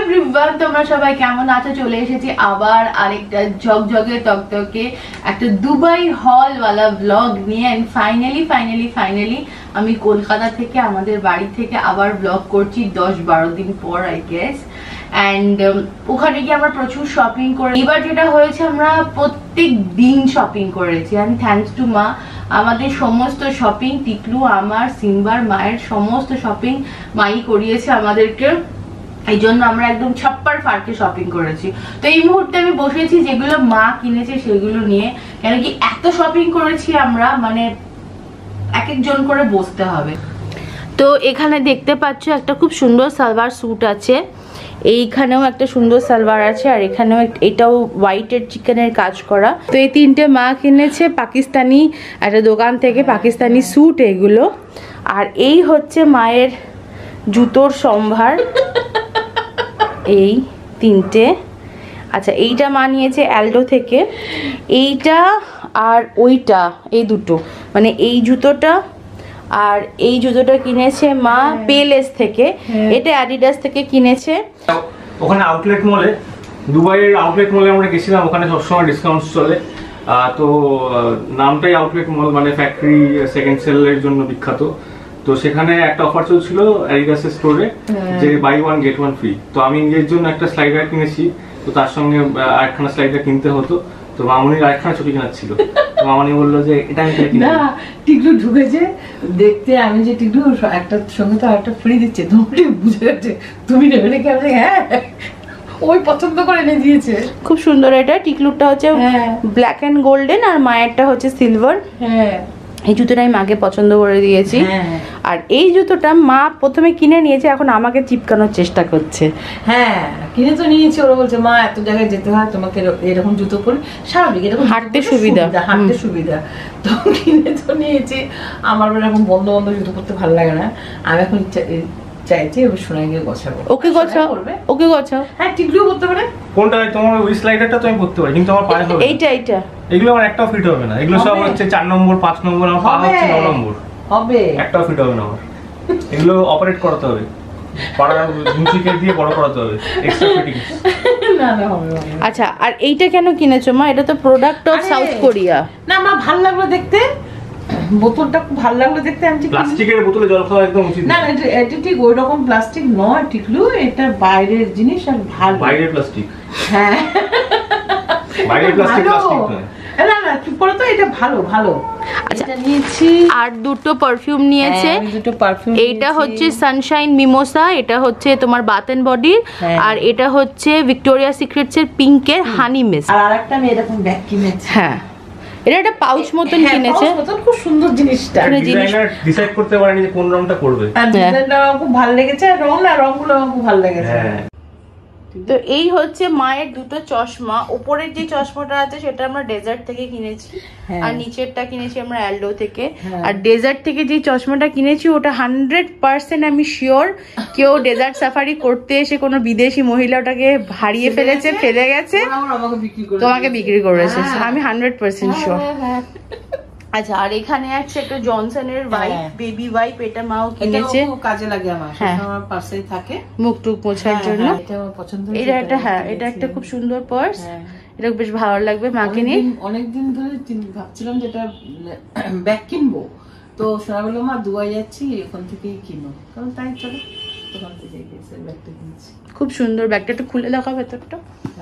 Everyone, তোমরা সবাই কেমন আছো? চলে এসেছি আবার আরেকটা ঝকঝকে তকতকে একটা দুবাই হল ওয়ালা ব্লগ নিয়ে। এন্ড ফাইনালি আমি কলকাতা থেকে, আমাদের বাড়ি থেকে আবার ব্লগ করছি 10-12 দিন পর আই গেস। অ্যান্ড ওখানে গিয়ে আমরা প্রচুর শপিং করে, এবার যেটা হয়েছে আমরা প্রত্যেক দিন শপিং করেছি। অ্যান্ড থ্যাঙ্কস টু মা, আমাদের সমস্ত শপিং, টিকলু, আমার, সিম্বার, মায়ের সমস্ত শপিং মাই করিয়েছে আমাদেরকে। এই জন্য আমরা একদম ছাপ্পার ফারকে শপিং করেছি। তো এই মুহূর্তে আমি বসেছি যেগুলো মা কিনেছে সেগুলো নিয়ে, কেন কি এত শপিং করেছি আমরা, মানে এক একজন করে বসতে হবে। তো এখানে দেখতে পাচ্ছ একটা খুব সুন্দর সালোয়ার স্যুট আছে, এইখানেও একটা সুন্দর সালোয়ার আছে, আর এখানেও এটাও হোয়াইটের চিকেনের কাজ করা। তো এই তিনটে মা কিনেছে পাকিস্তানি একটা দোকান থেকে, পাকিস্তানি স্যুট এগুলো। আর এই হচ্ছে মায়ের জুতোর সম্ভার, এই তিনটে। আচ্ছা, এইটা মা নিয়েছে অ্যালডো থেকে, এইটা আর ওইটা, এই দুটো, মানে এই জুতোটা আর এই জুতোটা কিনেছে মা পেলেস থেকে, এটা অ্যাডিডাস থেকে কিনেছে। ওখানে আউটলেট মলে, দুবাইয়ের আউটলেট মলে আমরা গেছিলাম, ওখানে সবসময় ডিসকাউন্ট চলে। তো নামটাই আউটলেট মল, মানে ফ্যাক্টরি সেকেন্ড সেলের জন্য বিখ্যাত। তো সেখানে একটা অফার চলছিল অ্যাডিডাসের স্টোরে, যে buy one get one free. তো আমি নিজের জন্য একটা স্লাইডার কিনেছি, তো তার সঙ্গে আরেকখানা স্লাইডার কিনতে হতো। তো মামনির আরেকখানা ছুটি কেনার ছিল, তো মামনি বললো যে এটা আমি কিনে না, টিকলু ঢুকেছে দেখতে, আমি যে টিকলু একটা সঙ্গে তো আরেকটা ফ্রি দিচ্ছে, তোমাকে বুঝে গেছে তুমি নেবে নাকি? আমি হ্যাঁ, ওই পছন্দ করে এনে দিয়েছে। খুব সুন্দর। এটা টিকলুরটা হচ্ছে ব্ল্যাক অ্যান্ড গোল্ডেন, আর মায়েরটা হচ্ছে সিলভার। হ্যাঁ, এই জুতোটা আমি মাকে পছন্দ করে দিয়েছি। আর এই জুতোটা মা প্রথমে কিনে নিয়েছে, এখন আমাকে চিপকানোর চেষ্টা করছে। হ্যাঁ, কিনে তো নিয়েছি। ওরা বলছে মা এত জায়গায় যেতে হয়, তোমাকে এরকম জুতো পরে স্বাভাবিক, এরকম হাঁটতে সুবিধা, হাঁটতে সুবিধা। তো কিনে তো নিয়েছি। আমার এরকম বন্ধ জুতো পরতে ভালো লাগে না। আমি এখন চাইছি এবার শোনা গিয়ে গোছাবো। ওকে গোছাও, ওকে গোছাও। হ্যাঁ, টিকলুও করতে পারে। কোনটা? তোমার ওই স্লাইডারটা তো আমি করতে পারি, কিন্তু আমার পায়ে হবে এইটা এগুলো আমার একটাও ফিট হবে না। এগুলো সব হচ্ছে 4 নম্বর 5 নম্বর, আমার পা হচ্ছে 9 নম্বর। হবে, একটাও ফিট হবে না আমার। এগুলো অপারেট করাতে হবে, পাড়া ঝুঁচিকে দিয়ে বড় করাতে হবে, এক্সট্রা ফিটিংস। না হবে। আচ্ছা, আর এইটা কেন কিনেছো মা? এটা তো প্রোডাক্ট অফ সাউথ কোরিয়া। না, আমার ভালো লাগলো দেখতে, বোতলটা খুব ভালো লাগলো দেখতে। আমি প্লাস্টিকের বোতলে জল খাওয়া একদম উচিত না। এটা ঠিক ওই রকম প্লাস্টিক নয় টিকলু, এটা বাইরের জিনিস। আর ভালো বাইরের প্লাস্টিক। হ্যাঁ, বাইরের প্লাস্টিক নয়। না চুপ করো তো, এটা ভালো। আচ্ছা, এটা নিয়েছি। আর দুটো পারফিউম নিয়েছে। দুটো পারফিউম, এইটা হচ্ছে সানশাইন মিমোসা, এটা হচ্ছে তোমার বাথ এন্ড বডি, আর এটা হচ্ছে ভিক্টোরিয়া সিক্রেটস এর পিঙ্কের হানি মিস্ট। আর আরেকটা আমি এরকম ব্যাগ কিনেছি। হ্যাঁ, এটা একটা পাউচ মতন কিনেছে, খুব সুন্দর জিনিসটা। ডিজাইনার ডিসাইড করতে পারেনি যে কোন রংটা করবে। ডিজাইনটা আমার খুব ভালো লেগেছে, আর রংগুলো আমার খুব ভালো লেগেছে। তো এই হচ্ছে মায়ের দুটো চশমা। উপরের যে চশমাটা আছে সেটা আমরা ডেজার্ট থেকে কিনেছি, আর নিচেরটা কিনেছি আমরা অ্যালডো থেকে। আর ডেজার্ট থেকে যে চশমাটা কিনেছি ওটা 100% আমি শিওর কেউ ডেজার্ট সাফারি করতে এসে কোনো বিদেশি মহিলা ওটাকে হারিয়ে ফেলেছে, ফেলে গেছে, তোমাকে বিক্রি করেছে। আমি 100% শিওর। আচ্ছা, আর এখানে আছে একটা জনসনের ওয়াইপ, বেবি ওয়াইপ, এটা মাও কিনেছে, কাজে লাগে আমার, আমার পার্সেই থাকে মুখ টুক মোছার জন্য। এটা আমার পছন্দ। এটা একটা খুব সুন্দর পার্স, এটা বেশ ভালো লাগবে মাকে নিয়ে। অনেকদিন ধরে ভাবছিলাম যেটা ব্যাগ কিনবো, তো শোনা বললো মা দুবাই যাচ্ছি, ওখান থেকেই কিনো, কারণ তাই চলো দোকান থেকে গেছে ব্যাগটা কিনছি। খুব সুন্দর ব্যাগটা, একটু খুলে দেখা ভেতরটা,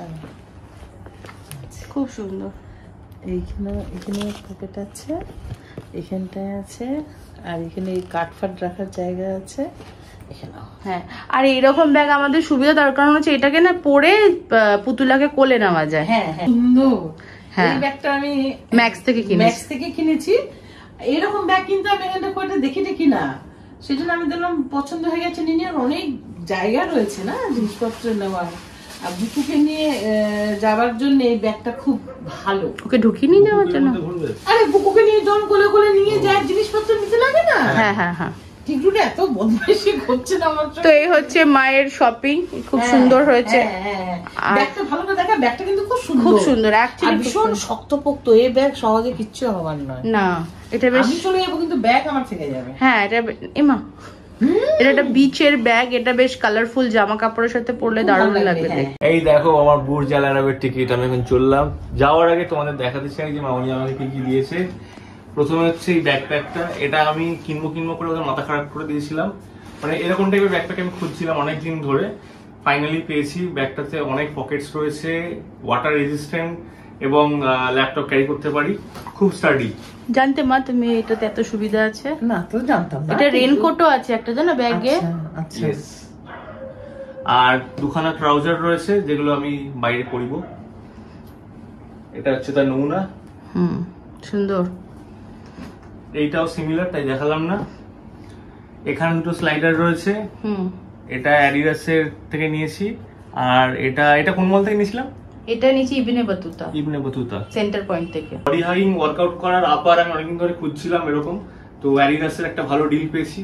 খুব সুন্দর। এখানে পকেট আছে, এখানটায় আছে, আর এখানে কাঠফাট রাখার জায়গা আছে। হ্যাঁ, আর এইরকম ব্যাগ আমাদের সুবিধা, তার কারণ হচ্ছে এটাকে না পরে পুতুলাকে কোলে নেওয়া যায়। হ্যাঁ, সুন্দর। এই ব্যাগটা আমি ম্যাক্স থেকে কিনেছি। এরকম ব্যাগ কিন্তু আমি এখানটা কোনটা দেখি না, সেজন্য আমি দেখলাম পছন্দ হয়ে গেছে। নিয়ে অনেক জায়গা রয়েছে না জিনিসপত্র নেওয়ার, আর বুকুকে নিয়ে যাওয়ার জন্য এই ব্যাগটা খুব ভালো। ওকে ঢুকিয়ে নিয়ে যাওয়ার জন্য? আরে বুকুকে নিয়ে জন কোলে নিয়ে যায়, জিনিসপত্র নিতে লাগে না। হ্যাঁ, টিকলুটা এত বদমাইশি করছে না আমার। তো এই হচ্ছে মায়ের শপিং, খুব সুন্দর হয়েছে। ব্যাগটা ভালো করে দেখা, ব্যাগটা কিন্তু খুব সুন্দর অ্যাকচুয়ালি, ভীষণ শক্তপোক্ত। এই ব্যাগ সহজে কিচ্ছু হবার নয়। না, এটা বেশ, আমি চলে যাবো কিন্তু ব্যাগ আমার থেকে যাবে। হ্যাঁ, এটা এমা এটা একটা বিচের ব্যাগ, এটা বেশ কালারফুল জামা কাপড়ের সাথে পরলে দারুণ লাগবে দেখতে। এই দেখো আমার বুর্জ আল আরবের টিকিট, আমি এখন চললাম। যাওয়ার আগে তোমাদের দেখাতে চাই যে মামনি আমাকে কি কি দিয়েছে। প্রথমে হচ্ছে এই ব্যাকপ্যাকটা, এটা আমি কিনবো করে ওদের মাথা খারাপ করে দিয়েছিলাম, মানে এরকম টাইপের ব্যাকপ্যাক আমি খুঁজছিলাম অনেকদিন ধরে, ফাইনালি পেয়েছি। ব্যাগটাতে অনেক পকেটস রয়েছে, ওয়াটার রেজিস্ট্যান্ট এবং ল্যাপটপ ক্যারি করতে পারি, খুব স্টাডি। জানতে মা তুমি এটাতে এত সুবিধা আছে? না তো জানতাম না। এটা রেনকোটও আছে একটা, জানো ব্যাগে। আচ্ছা আর দুখানা ট্রাউজার রয়েছে যেগুলো আমি বাইরে পরিব। এটা হচ্ছে তার নমুনা। সুন্দর। এইটাও সিমিলার, তাই দেখালাম না। এখানে দুটো স্লাইডার রয়েছে, এটা অ্যাডিডাসের থেকে নিয়েছি। আর এটা কোন মল থেকে নিয়েছিলাম? এটা নিচে ইবনে বাতুতা সেন্টার পয়েন্ট থেকে। বডি হাইং ওয়ার্কআউট করার আপার আমি অনেকদিন ধরে খুঁজছিলাম এরকম, তো অ্যাডিডাসের একটা ভালো ডিল পেয়েছি।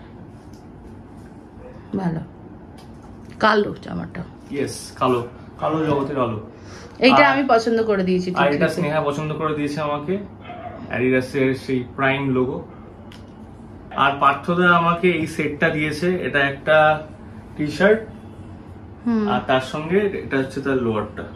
ভালো কালো জামাটা, ইয়েস কালো জগতের আলো। এইটা আমি পছন্দ করে দিয়েছি। আর এটা স্নেহা পছন্দ করে দিয়েছে আমাকে, অ্যাডিডাসের সেই প্রাইম লোগো। আর পার্থদা আমাকে এই সেটটা দিয়েছে, এটা একটা টি শার্ট আর তার সঙ্গে এটা হচ্ছে তার লোয়ারটা।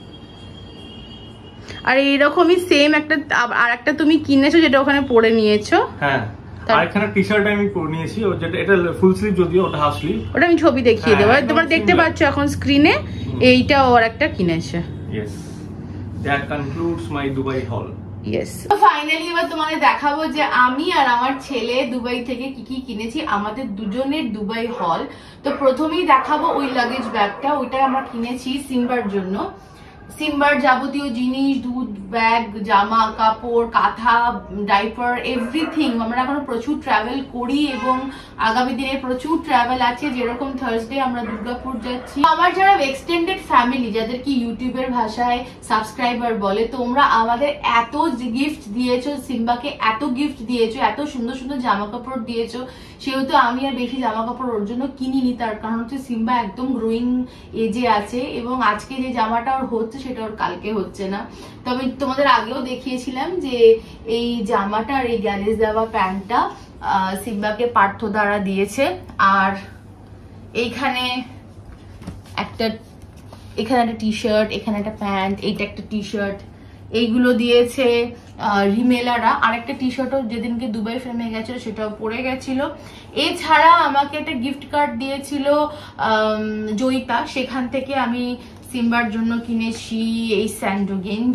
আর এইরকমই সেম একটা আর একটা তুমি কিনেছো যেটা ওখানে পরে নিয়েছো। হ্যাঁ, আর এখানে টি শার্ট আমি পরে নিয়েছি, যেটা এটা ফুল স্লিভ, যদিও ওটা হাফ স্লিভ। ওটা আমি ছবি দেখিয়ে দেবো, তোমরা দেখতে পাচ্ছ এখন স্ক্রিনে। এইটা ওর একটা কিনেছে। Yes, that concludes my Dubai haul. Yes, finally এবার তোমাদের দেখাবো যে আমি আর আমার ছেলে দুবাই থেকে কি কি কিনেছি, আমাদের দুজনের দুবাই হল। তো প্রথমেই দেখাবো ওই লাগেজ ব্যাগটা, ওইটা আমরা কিনেছি সিম্বার জন্য। সিম্বার যাবতীয় জিনিস, দুধ ব্যাগ, জামা কাপড়, কাঁথা, ডাইপার, এভরিথিং। আমরা এখন প্রচুর ট্রাভেল করি এবং আগামী দিনে প্রচুর ট্রাভেল আছে, যেরকম থার্সডে আমরা দুর্গাপুর যাচ্ছি। আমার যারা এক্সটেন্ডেড ফ্যামিলি, যাদের কি ইউটিউবের ভাষায় সাবস্ক্রাইবার বলে, তোমরা আমাদের এত গিফট দিয়েছো, সিম্বাকে এত গিফট দিয়েছো, এত সুন্দর সুন্দর জামা কাপড় দিয়েছো। সেহেতু আমি আর বেশি জামা কাপড় ওর জন্য কিনিনি, তার কারণ হচ্ছে সিম্বা একদম গ্রোয়িং এজে আছে এবং আজকে যে জামাটা ওর হচ্ছে সেটা ওর কালকে হচ্ছে না। তো আমি তোমাদের আগেও দেখিয়েছিলাম যে এই জামাটা আর এই গ্যারেজ দেওয়া প্যান্টটা সিম্বাকে পার্থ দ্বারা দিয়েছে। আর এইখানে একটা টি শার্ট, এখানে একটা প্যান্ট, এইটা একটা টি শার্ট, এইগুলো দিয়েছে রিমেলারা। আর একটা টি শার্টও যেদিনকে দুবাই ফ্রেমে গেছিল সেটাও পরে গেছিল। এছাড়া আমাকে একটা গিফট কার্ড দিয়েছিল জয়িতা, সেখান থেকে আমি সিম্বার জন্য কিনেছি এই স্যান্ডো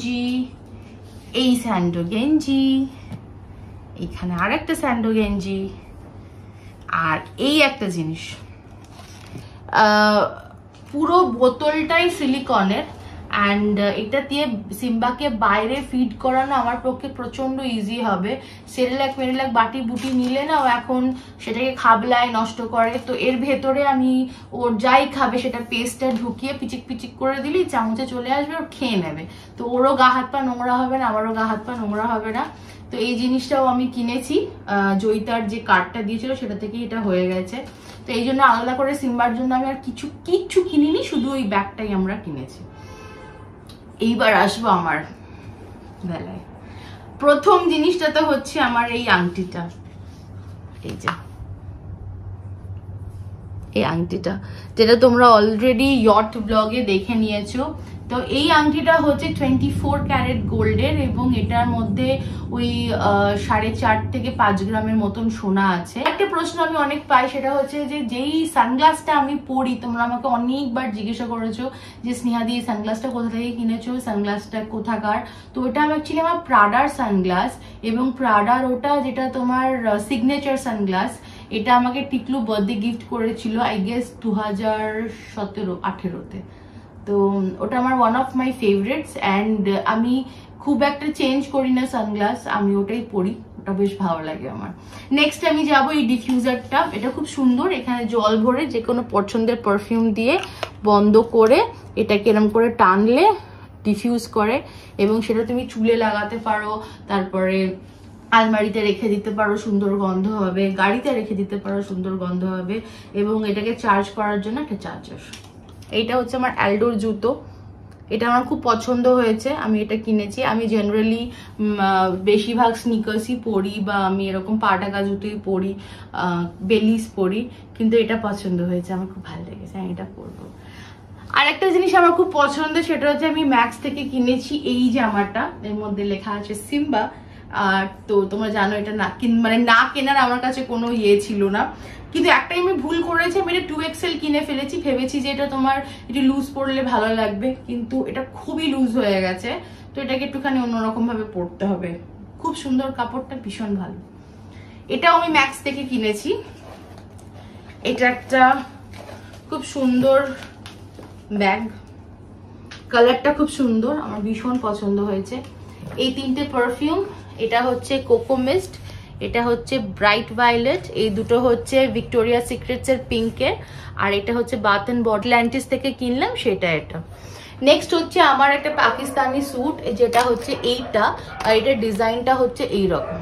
গেঞ্জি, এইখানে আর একটা স্যান্ডো গেঞ্জি, আর এই একটা জিনিস। পুরো বোতলটাই সিলিকনের, অ্যান্ড এটা দিয়ে সিম্বাকে বাইরে ফিড করানো আমার পক্ষে প্রচন্ড ইজি হবে। সেরেলাক বাটি বুটি নিলে না, ও এখন সেটাকে খাবলায় নষ্ট করে। তো এর ভেতরে আমি ওর যাই খাবে সেটা পেস্টটা ঢুকিয়ে পিচিক করে দিলি চামচে চলে আসবে, ওর খেয়ে নেবে। তো ওরও গা হাত পা নোংরা হবে না, আমারও গা হাত পা নোংরা হবে না। তো এই জিনিসটাও আমি কিনেছি, জয়িতার যে কার্ডটা দিয়েছিল সেটা থেকেই এটা হয়ে গেছে। তো এই জন্য আলাদা করে সিম্বার জন্য আমি আর কিচ্ছু কিনিনি, শুধু ওই ব্যাগটাই আমরা কিনেছি। এইবার আসবো আমার বেলায়। প্রথম জিনিসটা তো হচ্ছে আমার এই আংটিটা, এই আংটিটা যেটা তোমরা অলরেডি ইয়ট ব্লগে দেখে নিয়েছো। তো এই আংটিটা হচ্ছে 24 ক্যারেট গোল্ডের এবং এটার মধ্যে ওই 4.5 থেকে 5 গ্রামের মতন সোনা আছে। একটা প্রশ্ন আমি অনেক পাই, সেটা হচ্ছে যে যেই সানগ্লাসটা আমি পরি, তোমরা আমাকে অনেকবার জিজ্ঞাসা করেছো যে স্নেহাদি এই সানগ্লাসটা কোথা থেকে কিনেছো, সানগ্লাসটা কোথাকার। তো ওটা অ্যাকচুয়ালি আমার প্রাডার সানগ্লাস, এবং প্রাডার ওটা যেটা তোমার সিগনেচার সানগ্লাস, এটা আমাকে টিকলু বার্থডে গিফট করেছিল আই গেস 2017-18-তে। তো ওটা আমার one of my favourites, and আমি খুব একটা চেঞ্জ করি না সানগ্লাস, আমি ওটাই পরি, ওটা বেশ ভালো লাগে আমার। নেক্সট আমি যাবো এই ডিফিউজারটা, এটা খুব সুন্দর। এখানে জল ভরে যে কোনো পছন্দের পারফিউম দিয়ে বন্ধ করে এটাকে এরকম করে টানলে ডিফিউজ করে, এবং সেটা তুমি চুলে লাগাতে পারো, তারপরে আলমারিতে রেখে দিতে পারো, সুন্দর গন্ধ হবে, গাড়িতে রেখে দিতে পারো, সুন্দর গন্ধ হবে। এবং এটাকে চার্জ করার জন্য একটা চার্জার। এইটা হচ্ছে আমার অ্যালডোর জুতো, এটা আমার খুব পছন্দ হয়েছে, আমি এটা কিনেছি। আমি জেনারেলি বেশিরভাগ স্নিকার্সই পরি বা আমি এরকম পা ঢাকা জুতোই পরি, বেলিস পরি, কিন্তু এটা পছন্দ হয়েছে, আমার খুব ভালো লেগেছে, আমি এটা পরবো। আর একটা জিনিস আমার খুব পছন্দ, সেটা হচ্ছে আমি ম্যাক্স থেকে কিনেছি এই জামাটা, এর মধ্যে লেখা আছে সিম্বা। আর তো তোমরা জানো এটা মানে না কেনার আমার কাছে কোনো ইয়ে ছিল না, কিন্তু একটাই আমি ভুল করেছি, আমি এটা 2XL কিনে ফেলেছি, ভেবেছি যে এটা তোমার একটু লুজ পরলে ভালো লাগবে, কিন্তু এটা খুবই লুজ হয়ে গেছে, তো এটাকে একটুখানি অন্যরকম ভাবে পরতে হবে। খুব সুন্দর, কাপড়টা ভীষণ ভালো। এটাও আমি ম্যাক্স থেকে কিনেছি। এটা একটা খুব সুন্দর ব্যাগ, কালারটা খুব সুন্দর, আমার ভীষণ পছন্দ হয়েছে। এই তিনটে পারফিউম, এটা হচ্ছে কোকো মিস্ট, এটা হচ্ছে ব্রাইট ভায়োলেট, এই দুটো হচ্ছে ভিক্টোরিয়া সিক্রেটস এর পিঙ্কের, আর এটা হচ্ছে বাথ এন্ড বডি ল্যান্টিস থেকে কিনলাম সেটা। এটা নেক্সট হচ্ছে আমার একটা পাকিস্তানি স্যুট, যেটা হচ্ছে এইটা, আর এটার ডিজাইনটা হচ্ছে এইরকম।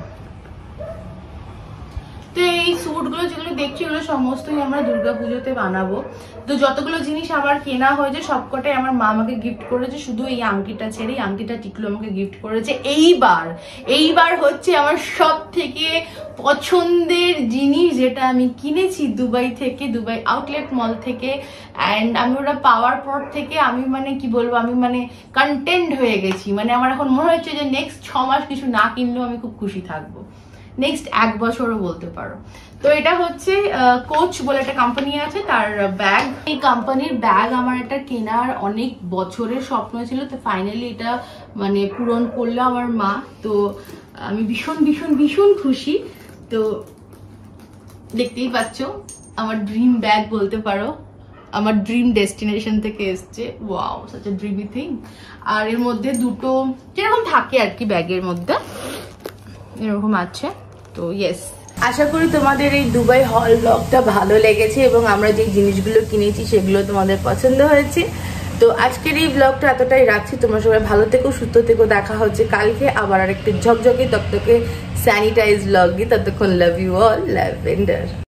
তো এই স্যুটগুলো যেগুলো দেখছি এগুলো সমস্তই আমরা দুর্গাপুজোতে বানাবো। তো যতগুলো জিনিস আমার কেনা হয়েছে সবকটাই আমার মা আমাকে গিফট করেছে, শুধু এই আংটিটা ছেড়ে, এই আংটিটা টিকলো আমাকে গিফট করেছে। এইবার হচ্ছে আমার সব থেকে পছন্দের জিনিস, যেটা আমি কিনেছি দুবাই থেকে, দুবাই আউটলেট মল থেকে। অ্যান্ড আমি ওটা পাওয়ার পর থেকে আমি মানে কি বলবো, আমি মানে কন্টেন্ট হয়ে গেছি। মানে আমার এখন মনে হচ্ছে যে নেক্সট 6 মাস কিছু না কিনলেও আমি খুব খুশি থাকবো, নেক্সট 1 বছরও বলতে পারো। তো এটা হচ্ছে কোচ বলে একটা কোম্পানি আছে, তার ব্যাগ। এই কোম্পানির ব্যাগ আমার একটা কেনার অনেক বছরের স্বপ্ন ছিল, তো ফাইনালি এটা মানে পূরণ করলো আমার মা। তো আমি ভীষণ ভীষণ ভীষণ খুশি। তো দেখতেই পাচ্ছ আমার ড্রিম ব্যাগ বলতে পারো, আমার ড্রিম ডেস্টিনেশন থেকে এসছে। Wow, such a dreamy thing. আর এর মধ্যে দুটো যেরকম থাকে আর কি ব্যাগের মধ্যে এরকম আছে। তো ইয়েস, আশা করি তোমাদের এই দুবাই হল ব্লগটা ভালো লেগেছে এবং আমরা যে জিনিসগুলো কিনেছি সেগুলো তোমাদের পছন্দ হয়েছে। তো আজকের এই ব্লগটা এতটাই রাখছি, তোমরা সবাই ভালো থেকো, সুস্থ থেকো। দেখা হচ্ছে কালকে আবার আরেকটা ঝকঝকে তকতকে স্যানিটাইজ ব্লগ দিয়ে। ততক্ষণ লাভ ইউ অল, ল্যাভেন্ডার।